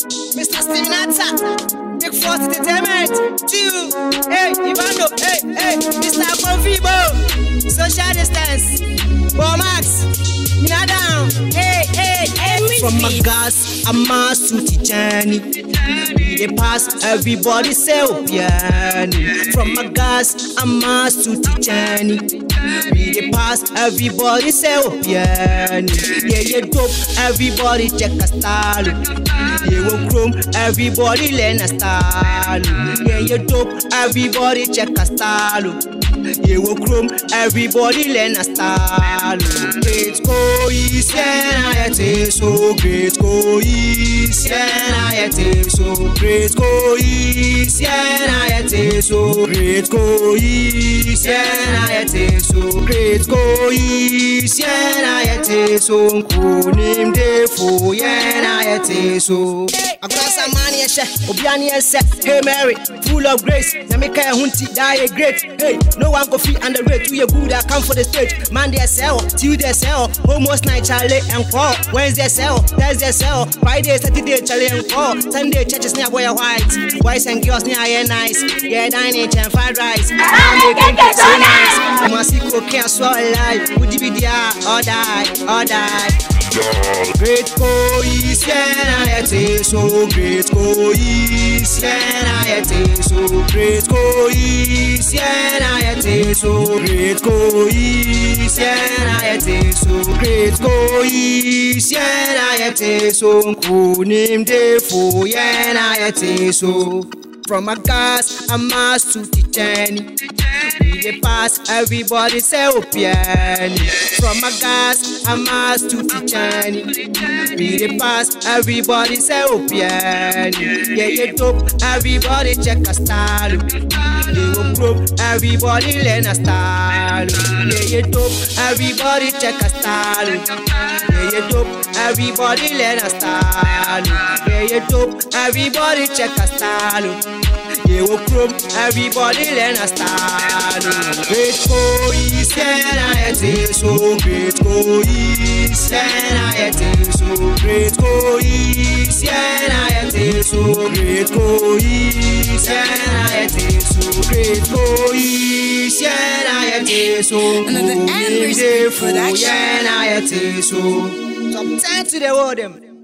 Mr. Stevenata, Big Force Entertainment, Two, hey, Ivano, hey, Mr. Convivo, Social Distance, Bomax, Mina down, hey. From my gas, I'm a suit journey. They pass everybody self piano. From my gas, I'm a suit journey. They pass everybody self piano. Yeah, dope, everybody check a style. Yeah, will chrome, everybody learn a style. Yeah, dope, everybody check a style. Yeah, will chrome, everybody learn a style. Great go easy, and I so great go easy, and I so great go easy, and I so great go easy, and I so great go easy, and I so name de fo, and I so. I got some money, Obiani said, hey Mary, full of grace. Namika Hunti die great. Hey, no one go feel underrated. We are good, I come for the stage. Monday sell, Tuesday sell, almost night Charlie and call. Wednesday sell, Thursday sell, Friday, Saturday Charlie and call. Sunday churches near boy white, boys and girls near air nice. Yeah, dining and fried rice. And they get so nice. You must see cocaine so alive. Would you be there or die? Great go easy, and I so great go easy, and I so great go easy, and I so great go easy, and I so great go easy, and I so name de fo, and I so. From a gas, I'm a suit journey. We pass everybody self piano. From a gas, I'm a suit journey. We pass everybody self piano. Yeah, dope, everybody check a style. They will grow, everybody learn a style. Yeah, dope, everybody check a style. Yeah, dope, everybody learn a style. Yeah, dope, everybody check a style. Yeah, will chrome, everybody learn a style. Great go easy, and I so great go easy, and I so great go easy, and I so great go easy, and I so great go easy, and I so another anniversary for that and I so top 10 to the world them.